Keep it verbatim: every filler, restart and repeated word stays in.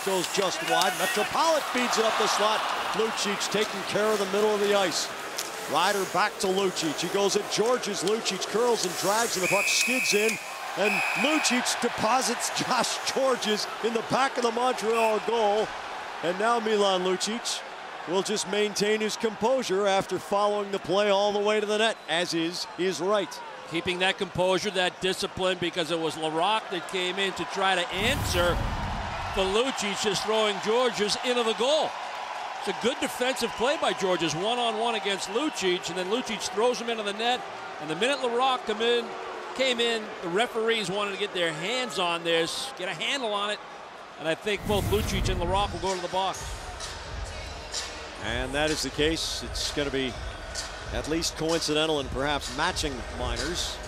goes just wide. Metropolitan feeds it up the slot. Lucic taking care of the middle of the ice. Ryder back to Lucic. He goes at Georges. Lucic curls and drags, and the puck skids in. And Lucic deposits Josh Georges in the back of the Montreal goal. And now Milan Lucic will just maintain his composure after following the play all the way to the net, as is his right. Keeping that composure, that discipline, because it was Larocque that came in to try to answer for Lucic, just throwing Georges into the goal. It's a good defensive play by Georges, one-on-one against Lucic, and then Lucic throws him into the net. And the minute Larocque come in, came in, the referees wanted to get their hands on this, get a handle on it, and I think both Lucic and Larocque will go to the box. And that is the case. It's going to be at least coincidental and perhaps matching minors.